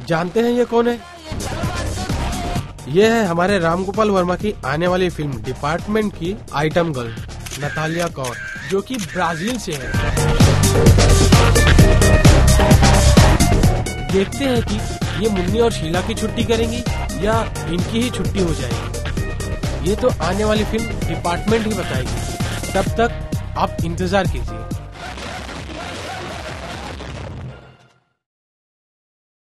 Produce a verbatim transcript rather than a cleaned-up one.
जानते हैं ये कौन है? ये है हमारे रामगोपाल वर्मा की आने वाली फिल्म डिपार्टमेंट की आइटम गर्ल नतालिया कौर, जो कि ब्राजील से है। देखते हैं कि ये मुन्नी और शीला की छुट्टी करेंगी या इनकी ही छुट्टी हो जाएगी। ये तो आने वाली फिल्म डिपार्टमेंट ही बताएगी। तब तक आप इंतजार कीजिए।